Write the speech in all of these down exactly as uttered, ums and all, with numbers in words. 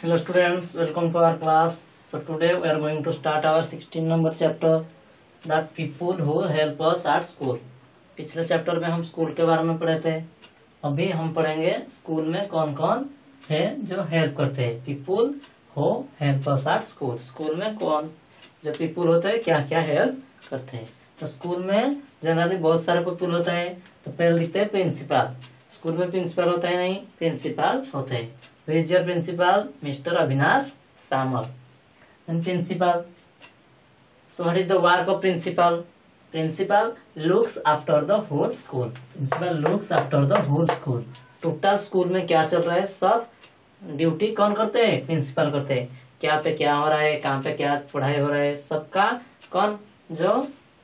Hello students, welcome to our class. So today we are going to start our sixteen number chapter, that people who help us at school. पिछले chapter में हम school के बारे में पढ़े थे। अभी हम पढ़ेंगे स्कूल में कौन कौन है जो हेल्प करते हैं। People who help us at school. School में कौन जो पीपुल होते हैं क्या क्या हेल्प करते हैं। तो स्कूल में जनरली बहुत सारे पीपुल होता है। तो पहले लिखते हैं प्रिंसिपल। स्कूल में प्रिंसिपल होता है नहीं, प्रिंसिपल होते हैं। Who is your principal? Mister Avinash Samal. And principal. So what is the work of principal? Principal looks after the whole school. Principal looks after the whole school. Total school में क्या चल रहा है सब duty कौन करते हैं? Principal करते हैं। क्या पे क्या हो रहा है, कहाँ पे क्या पढ़ाई हो रहा है, सबका कौन जो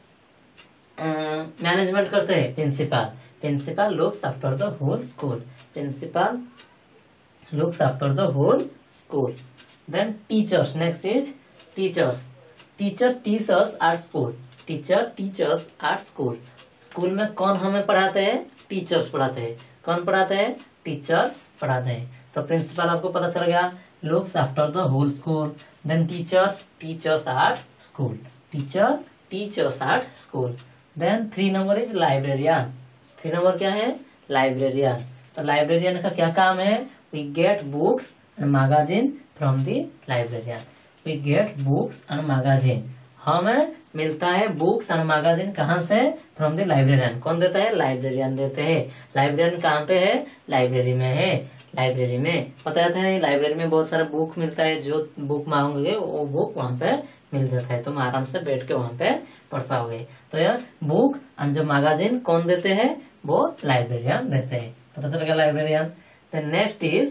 मैनेजमेंट करते हैं? Principal. Principal looks after the whole school. Principal looks after the whole school. Then teachers. Next is teachers. Teacher teaches us at school. Teacher teaches at school. School में कौन हमें पढ़ाते हैं? टीचर्स पढ़ाते हैं। कौन पढ़ाते हैं? टीचर्स पढ़ाते हैं। तो प्रिंसिपल आपको पता चल गया, looks after the whole school. Then teachers teachers at school. Teacher teachers at school. Then three number is librarian. three number क्या है? Librarian. तो लाइब्रेरियन का क्या काम है? We get books and magazine from the librarian. We get books and magazine. हमें मिलता है बुक्स और मैगजीन कहाँ से? From the librarian. कौन देता है? लाइब्रेरियन देते हैं। लाइब्रेरियन कहाँ पे है? लाइब्रेरी में है। लाइब्रेरी में पता है, लाइब्रेरी में बहुत सारा बुक मिलता है। जो बुक मांगोगे वो बुक वहाँ पे मिल जाता है। तुम आराम से बैठ के वहाँ पे पढ़ पाओगे। तो यह बुक और जो मैगजीन कौन देते हैं? वो लाइब्रेरियन देते हैं। पता चल गया librarian. The next is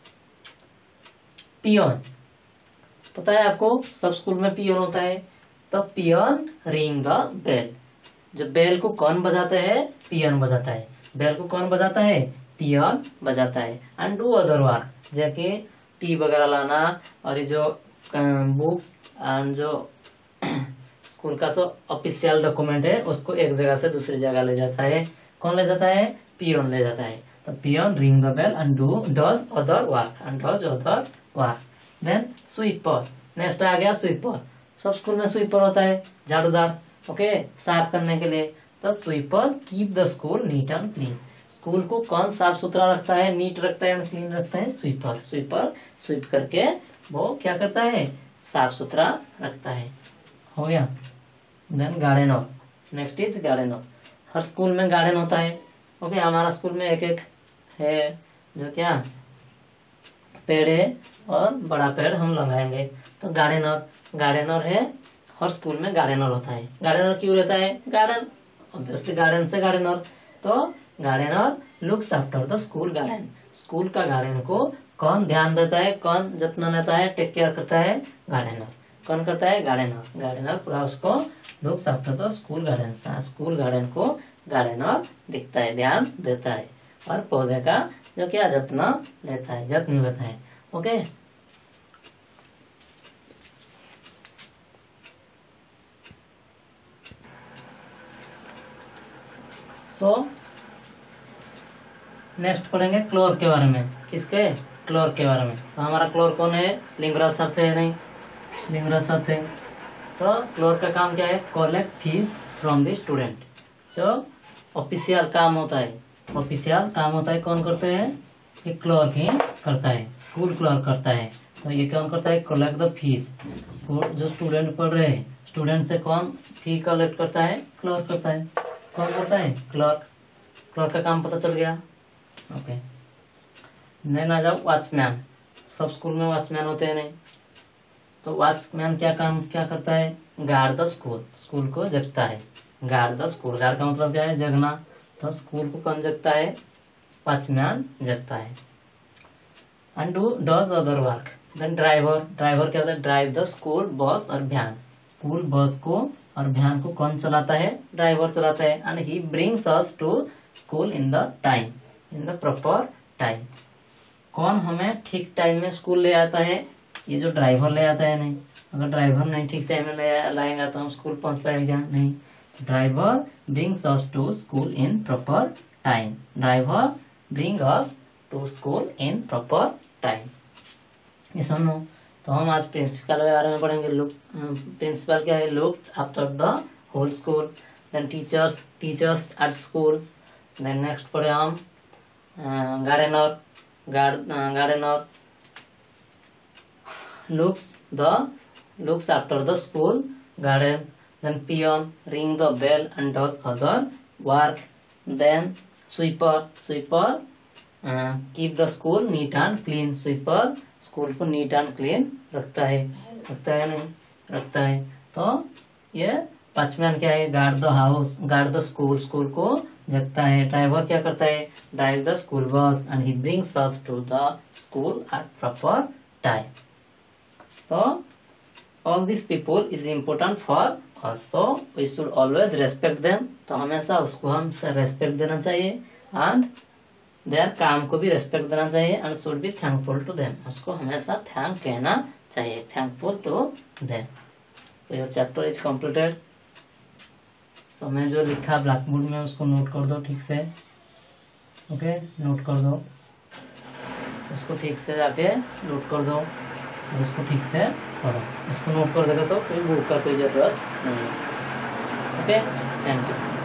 peon. पता है आपको सब स्कूल में पियोन होता है। तो पियोन रिंग द बेल। जो बेल को कौन बजाता है? पियोन बजाता है। बेल को कौन बजाता है? पियोन बजाता है। एंड डू अदर वर्क, जैसे टी वगैरह लाना और ये जो बुक्स एंड जो स्कूल का सो ऑफिशियल डॉक्यूमेंट है उसको एक जगह से दूसरी जगह ले जाता है। कौन ले जाता है? पियोन ले जाता है। The peon ring the bell and do does other work and does other work. Then sweeper. Next आ गया sweeper. सब स्कूल में sweeper होता है, झाड़ूदार। ओके, साफ करने के लिए। तो sweeper keep the school neat and clean. School को कौन साफ सुथरा रखता है, नीट रखता है, क्लीन रखता है? sweeper. sweeper स्वीप करके वो क्या करता है? साफ सुथरा रखता है। हो गया। Then gardener. Next is gardener. हर स्कूल में गार्डन होता है। ओके, हमारा स्कूल में एक एक है जो क्या पेड़ है और बड़ा पेड़ हम लगाएंगे। तो गार्डनर गार्डनर है, हर स्कूल में गार्डनर होता है। गार्डनर क्यों रहता है? गार्डन ऑब्वियसली गार्डन से गार्डनर। तो gardener looks after the school garden. School का गार्डन को कौन ध्यान देता है, कौन जत्न लेता है, टेक केयर करता है? गार्डनर। कौन करता है? गार्डनर। गार्डनर पूरा उसको looks after the school garden. School garden को गार्डनर दिखता है, ध्यान देता है और पौधे का जो क्या जत्न लेता है, जत्न लेता है। ओके, सो नेक्स्ट पढ़ेंगे क्लोर के बारे में। किसके? क्लोर के बारे में। तो हमारा क्लोर कौन है? लिंगराज सर थे नहीं? लिंगराज सर थे। तो क्लोर का काम क्या है? Collect fees from the student. जो ऑफिशियल काम होता है, ऑफिशियल काम होता है कौन करते हैं? ये क्लर्क ही करता है, स्कूल क्लर्क करता है। तो ये कौन करता है? Collect the fees. जो स्टूडेंट पढ़ रहे हैं, स्टूडेंट से कौन फी कलेक्ट करता है? क्लर्क करता है। कौन करता है? क्लर्क। क्लर्क का काम पता चल गया। ओके, नहीं ना जाओ वॉचमैन। सब स्कूल में वॉचमैन होते हैं नहीं? तो वॉचमैन क्या काम क्या करता है? Guard the school. स्कूल को जगता है। Guard the school. गार्ड का मतलब क्या है? जगना। तो स्कूल को कौन जगता है? वॉचमैन जगता है। And do does other work. Then driver. Driver क्या होता है? ड्राइव द स्कूल बस और वैन। स्कूल बस को और वैन को कौन चलाता है? ड्राइवर चलाता है। And he brings us to school in the time, in the proper time. कौन हमें ठीक टाइम में स्कूल ले आता है? ये जो ड्राइवर ले आता है नहीं? अगर ड्राइवर नहीं ठीक टाइम में ले लाएगा तो हम स्कूल पहुंच पाएगा नहीं। Driver brings us to school in proper time. Driver bring us to school in proper time. ये समझो। तो हम आज प्रिंसिपल के बारे में पढ़ेंगे। लुक प्रिंसिपल क्या है? Look after the whole school. Then teachers teachers at school. Then next पढ़े हम gardener gardener looks the looks after the school garden. Then peon ring the bell and does other work. Then sweeper sweeper uh, keep the school neat and clean. sweeper school को neat and clean रखता है रखता है नहीं रखता है। तो ये वॉचमैन क्या है? Guard the house guard the school school को जगता है। ड्राइवर क्या करता है? Drive the school bus and he brings us to the school at proper time. So all these people is important for us, so we should always respect them. तो हमेशा उसको हम रेस्पेक्ट देना चाहिए एंड देयर काम को भी respect देना चाहिए and should be thankful to them. उसको हमेशा थैंक कहना चाहिए, thankful to them. So your chapter is completed. So मैं जो लिखा ब्लैक बोर्ड में उसको नोट कर दो ठीक से। Okay okay? नोट कर दो उसको ठीक से, जाके नोट कर दो और उसको ठीक से पढ़ो। इसको नोट कर देगा तो फिर बुक का कोई जरूरत नहीं है। Okay, thank you.